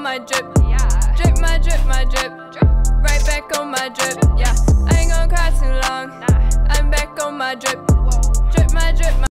my drip. Drip my drip, my drip. Right back on my drip. Yeah, I ain't gonna cry too long. I'm back on my drip. Drip my drip.